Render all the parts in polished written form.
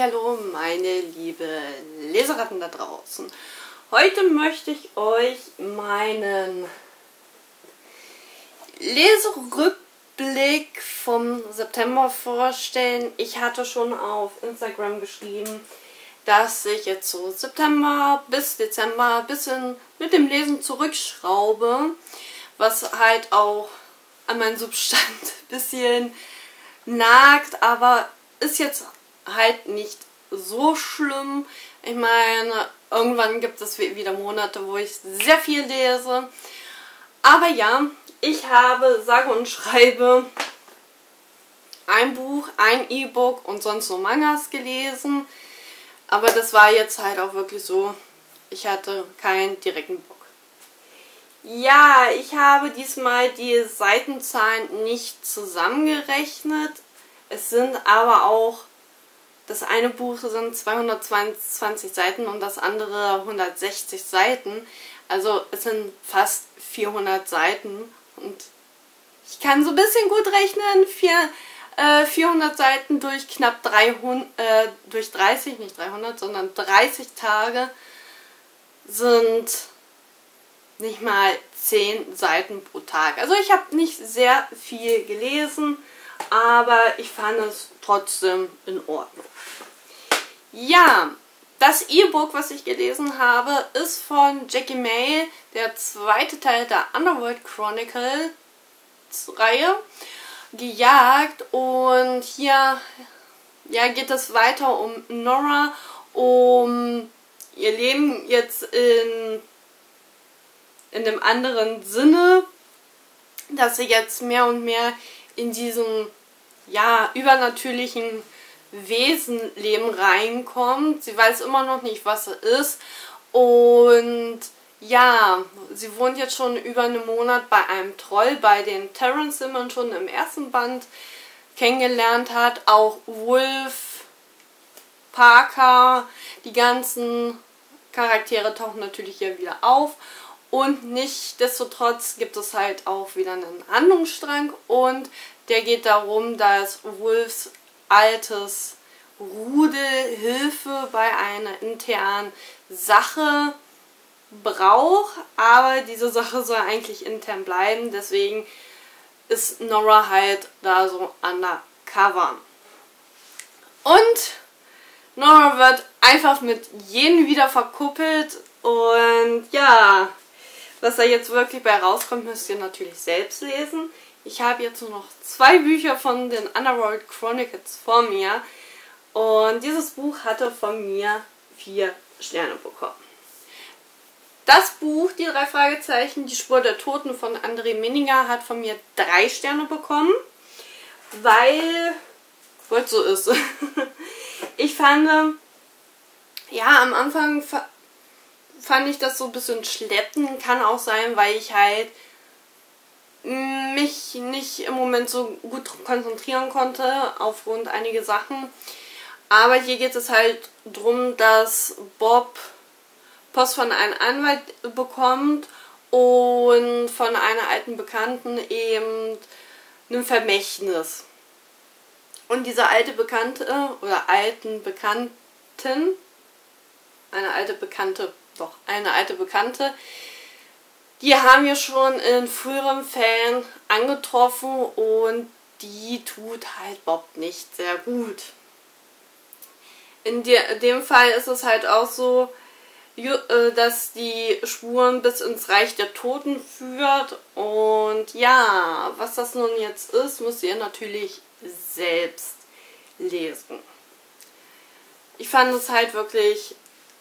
Hallihallo, meine liebe Leseratten da draußen. Heute möchte ich euch meinen Leserückblick vom September vorstellen. Ich hatte schon auf Instagram geschrieben, dass ich jetzt so September bis Dezember ein bisschen mit dem Lesen zurückschraube, was halt auch an meinen Substand ein bisschen nagt, aber ist jetzt halt nicht so schlimm. Ich meine, irgendwann gibt es wieder Monate, wo ich sehr viel lese. Aber ja, ich habe sage und schreibe ein Buch, ein E-Book und sonst nur Mangas gelesen. Aber das war jetzt halt auch wirklich so, ich hatte keinen direkten Bock. Ja, ich habe diesmal die Seitenzahlen nicht zusammengerechnet. Es sind aber auch, das eine Buch sind 222 Seiten und das andere 160 Seiten. Also es sind fast 400 Seiten. Und ich kann so ein bisschen gut rechnen. 400 Seiten durch knapp 300, durch 30, nicht 300, sondern 30 Tage sind nicht mal 10 Seiten pro Tag. Also ich habe nicht sehr viel gelesen, aber ich fand es trotzdem in Ordnung. Ja, das E-Book, was ich gelesen habe, ist von Jackie May, der zweite Teil der Underworld Chronicles Reihe, Gejagt. Und hier geht es weiter um Nora, um ihr Leben jetzt in dem anderen Sinne, dass sie jetzt mehr und mehr in diesem übernatürlichen Wesenleben reinkommt. Sie weiß immer noch nicht, was sie ist. Und ja, sie wohnt jetzt schon über einen Monat bei einem Troll, bei den Terrence, den man schon im ersten Band kennengelernt hat. Auch Wolf, Parker, die ganzen Charaktere tauchen natürlich hier wieder auf. Und nichtsdestotrotz gibt es halt auch wieder einen Handlungsstrang und der geht darum, dass Wolfs altes Rudel Hilfe bei einer internen Sache braucht, aber diese Sache soll eigentlich intern bleiben, deswegen ist Nora halt da so undercover. Und Nora wird einfach mit jedem wieder verkuppelt und ja, was da jetzt wirklich bei rauskommt, müsst ihr natürlich selbst lesen. Ich habe jetzt nur noch 2 Bücher von den Underworld Chronicles vor mir. Und dieses Buch hatte von mir 4 Sterne bekommen. Das Buch, die 3 Fragezeichen, die Spur der Toten von André Minninger, hat von mir 3 Sterne bekommen. Weil es so ist. Ich fand, am Anfang fand ich das so ein bisschen schleppend. Kann auch sein, weil ich halt mich nicht im Moment so gut konzentrieren konnte aufgrund einiger Sachen. Aber hier geht es halt darum, dass Bob Post von einem Anwalt bekommt und von einer alten Bekannten eben ein Vermächtnis. Und diese alte Bekannte oder alten Bekannten, eine alte Bekannte, die haben wir schon in früheren Fällen angetroffen und die tut halt Bob nicht sehr gut. In dem Fall ist es halt auch so, dass die Spuren bis ins Reich der Toten führt. Und ja, was das nun jetzt ist, müsst ihr natürlich selbst lesen. Ich fand es halt wirklich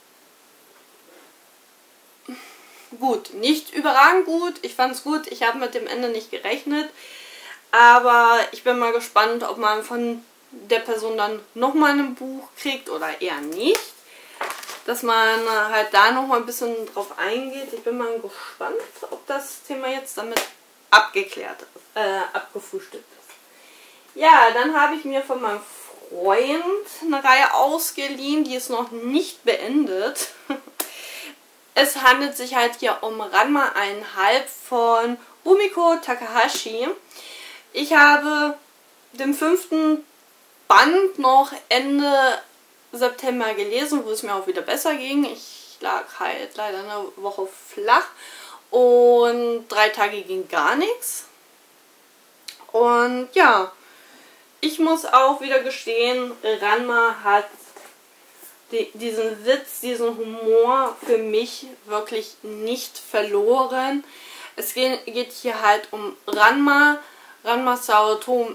gut. Nicht überragend gut. Ich fand es gut. Ich habe mit dem Ende nicht gerechnet. Aber ich bin mal gespannt, ob man von der Person dann nochmal ein Buch kriegt oder eher nicht. Dass man halt da nochmal ein bisschen drauf eingeht. Ich bin mal gespannt, ob das Thema jetzt damit abgefrühstückt ist. Ja, dann habe ich mir von meinem Freund eine Reihe ausgeliehen. Die ist noch nicht beendet. Es handelt sich halt hier um Ranma 1,5 von Rumiko Takahashi. Ich habe den 5. Band noch Ende September gelesen, wo es mir auch wieder besser ging. Ich lag halt leider eine Woche flach und 3 Tage ging gar nichts. Und ja, ich muss auch wieder gestehen, Ranma hat diesen Witz, diesen Humor für mich wirklich nicht verloren. Es geht hier halt um Ranma Saotome,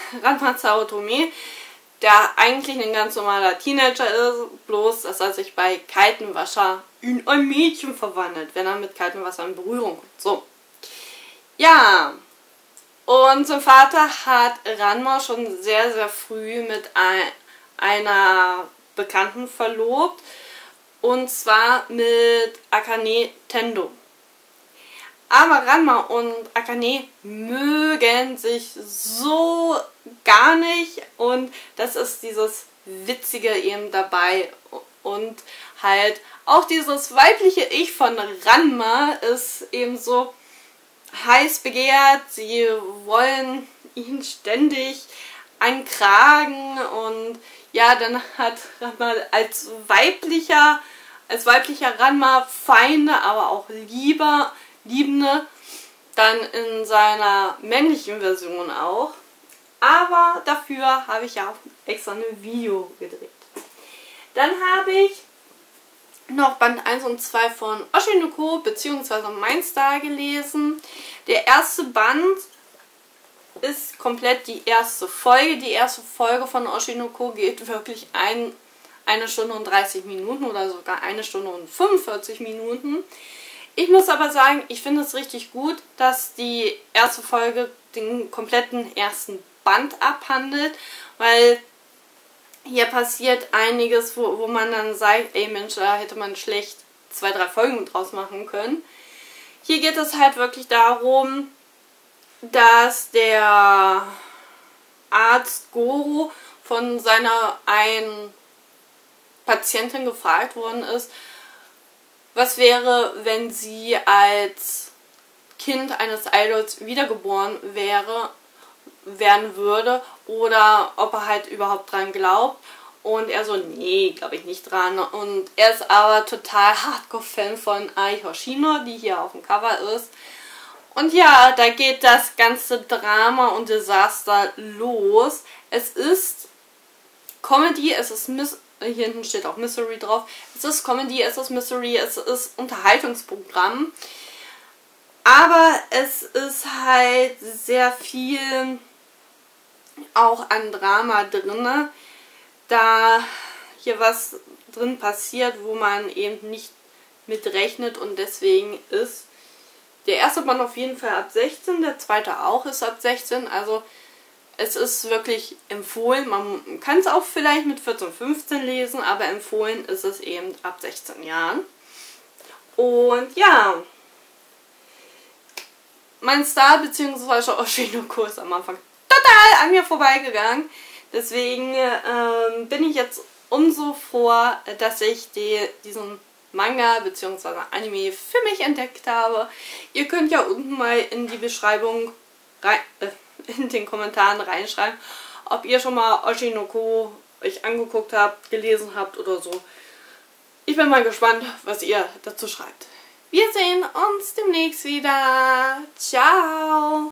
der eigentlich ein ganz normaler Teenager ist, bloß dass er sich bei kaltem Wasser in ein Mädchen verwandelt, wenn er mit kaltem Wasser in Berührung kommt. So. Ja. Und sein Vater hat Ranma schon sehr, sehr früh mit einer Bekannten verlobt. Und zwar mit Akane Tendo. Aber Ranma und Akane mögen sich so gar nicht. Und das ist dieses Witzige eben dabei. Und halt auch dieses weibliche Ich von Ranma ist eben so heiß begehrt. Sie wollen ihn ständig ankragen. Und ja, dann hat Ranma als weiblicher Ranma Feinde, aber auch Liebende, dann in seiner männlichen Version auch. Aber dafür habe ich ja auch extra ein Video gedreht. Dann habe ich noch Band 1 und 2 von Oshinoko bzw. Mindstar gelesen. Der erste Band ist komplett die erste Folge. Die erste Folge von Oshinoko geht wirklich 1 Stunde und 30 Minuten oder sogar 1 Stunde und 45 Minuten. Ich muss aber sagen, ich finde es richtig gut, dass die erste Folge den kompletten ersten Band abhandelt, weil hier passiert einiges, wo man dann sagt, ey Mensch, da hätte man schlecht 2, 3 Folgen draus machen können. Hier geht es halt wirklich darum, dass der Arzt Goro von seiner einen Patientin gefragt worden ist, was wäre, wenn sie als Kind eines Idols wiedergeboren werden würde oder ob er halt überhaupt dran glaubt. Und er so, nee, glaube ich nicht dran. Und er ist aber total Hardcore-Fan von Ai Hoshino, die hier auf dem Cover ist. Und ja, da geht das ganze Drama und Desaster los. Es ist Comedy, es ist hier hinten steht auch Mystery drauf. Es ist Comedy, es ist Mystery, es ist Unterhaltungsprogramm. Aber es ist halt sehr viel auch an Drama drin, da hier was drin passiert, wo man eben nicht mit rechnet, und deswegen ist der erste Band auf jeden Fall ab 16, der zweite auch ist ab 16, also es ist wirklich empfohlen. Man kann es auch vielleicht mit 14, 15 lesen, aber empfohlen ist es eben ab 16 Jahren. Und ja, Mindstar bzw. Oshinoko ist am Anfang total an mir vorbeigegangen. Deswegen bin ich jetzt umso froher, dass ich diesen Manga bzw. Anime für mich entdeckt habe. Ihr könnt ja unten mal in die Beschreibung in den Kommentaren reinschreiben, ob ihr schon mal Oshinoko euch angeguckt habt, gelesen habt oder so. Ich bin mal gespannt, was ihr dazu schreibt. Wir sehen uns demnächst wieder. Ciao!